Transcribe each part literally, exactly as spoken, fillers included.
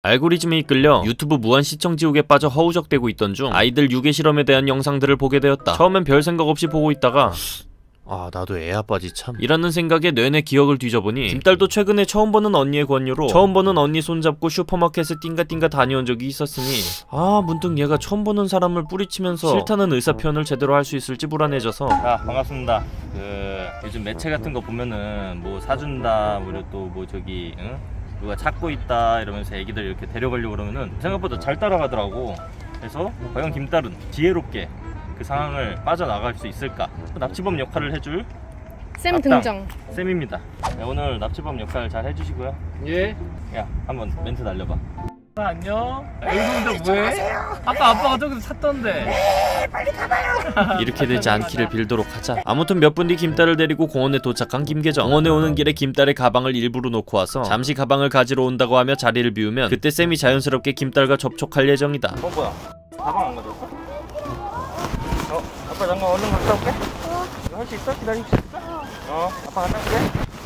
알고리즘에 이끌려 유튜브 무한 시청 지옥에 빠져 허우적대고 있던 중 아이들 유괴 실험에 대한 영상들을 보게 되었다. 처음엔 별 생각 없이 보고 있다가 아 나도 애 아빠지 참 이라는 생각에 뇌내 기억을 뒤져보니 김딸도 최근에 처음 보는 언니의 권유로 처음 보는 언니 손잡고 슈퍼마켓에 띵가띵가 다녀온 적이 있었으니 아 문득 얘가 처음 보는 사람을 뿌리치면서 싫다는 의사표현을 제대로 할 수 있을지 불안해져서 자 반갑습니다. 그 요즘 매체 같은 거 보면은 뭐 사준다 뭐 또 뭐 저기 응? 누가 찾고 있다 이러면서 애기들 이렇게 데려가려고 그러면은 생각보다 잘 따라가더라고. 그래서 과연 김딸은 지혜롭게 그 상황을 빠져나갈 수 있을까? 납치범 역할을 해줄 쌤 앞당 등장. 쌤입니다. 네, 오늘 납치범 역할 잘 해주시고요. 예. 야 한번 멘트 날려봐. 아, 안녕. 여기서 혼자 뭐해? 아까 아빠가 저기서 찾던데. 네, 빨리 가봐요. 이렇게 되지 않기를 빌도록 하자. 아무튼 몇 분 뒤 김딸을 데리고 공원에 도착한 김계정. 공원에 오는 길에 김딸의 가방을 일부러 놓고 와서 잠시 가방을 가지러 온다고 하며 자리를 비우면 그때 쌤이 자연스럽게 김딸과 접촉할 예정이다. 어 뭐야? 가방 안 가져왔어? 어 아빠 잠깐 얼른 갔다 올게. 어. 할 수 있어? 기다릴 수 있어? 어 아빠 갔다 올게.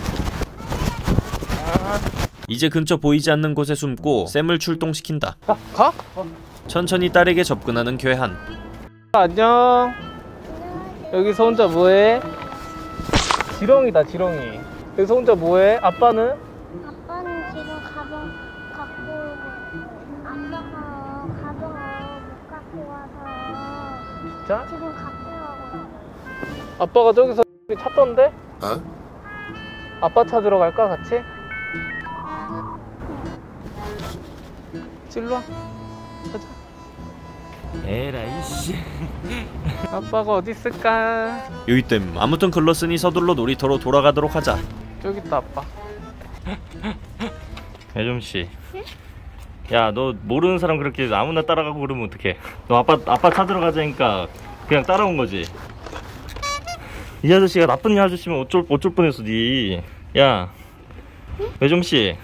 아. 이제 근처 보이지 않는 곳에 숨고 쌤을 출동시킨다. 가? 가? 천천히 딸에게 접근하는 괴한. 안녕. 여기서 혼자 뭐해? 지렁이다 지렁이. 여기서 혼자 뭐해? 아빠는? 아빠는 지금 가방 갖고 오고 아빠가 가방을 못 갖고 와서 진짜? 지금 갖고 가고 아빠가 저기서 찾던데? 어? 아빠 찾으러 갈까 같이? 일로와 가자. 에라이 씨. 아빠가 어디 있을까? 요이땜 아무튼 글렀으니 서둘러 놀이터로 돌아가도록 하자. 저기 있다 아빠. 배좀씨. 야 너 모르는 사람 그렇게 아무나 따라가고 그러면 어떡해. 너 아빠 아빠 찾으러 가자니까 그냥 따라온 거지. 이 아저씨가 나쁜 아저씨면 어쩔 어쩔 뻔했어 니. 야 배좀씨.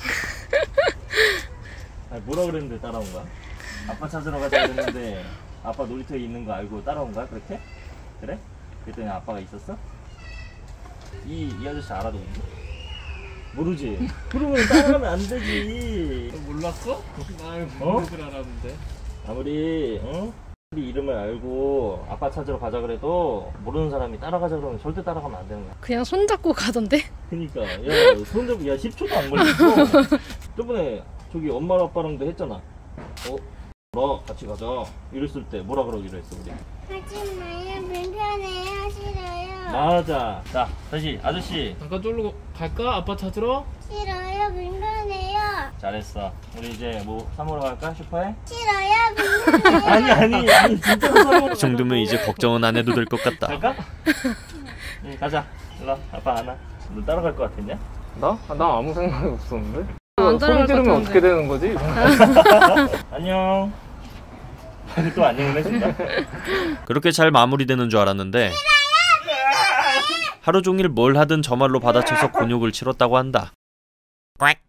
아니, 뭐라 그랬는데 따라온 거야? 아빠 찾으러 가자 그랬는데 아빠 놀이터에 있는 거 알고 따라온 거야 그렇게? 그래? 그랬더니 아빠가 있었어? 이, 이 아저씨 알아도 모르지? 그러면 따라가면 안 되지. 몰랐어? 나 어? 줄 알았는데. 아무리 응? 우리 이름을 알고 아빠 찾으러 가자 그래도 모르는 사람이 따라가자 그러면 절대 따라가면 안 되는 거야. 그냥 손잡고 가던데? 그니까 야 손잡고 야 십 초도 안 걸렸어. 저번에 저기 엄마랑 아빠랑도 했잖아. 어? 나 같이 가자 이랬을 때 뭐라 그러기로 했어 우리? 하지 마요. 불편해요. 싫어요. 맞아. 자 다시 아저씨. 잠깐 쫄로 갈까? 아빠 찾으러? 싫어요. 불편해요. 잘했어. 우리 이제 뭐 사 먹으러 갈까? 슈퍼에? 싫어요. 불편해요. 아니 아니 아니 진짜 사 먹으러 이 정도면 이제 걱정은 안 해도 될 것 같다. 갈까? 응 가자. 일로 아빠 안 와. 너 따라갈 것 같았냐? 나? 아, 나 아무 생각이 없었는데. 안 따라갈 소리 지르면 것 어떻게 되는 거지? 안녕. 또 안녕을 해준다. 그렇게 잘 마무리되는 줄 알았는데 하루 종일 뭘 하든 저 말로 받아쳐서 곤욕을 치렀다고 한다. 꽥.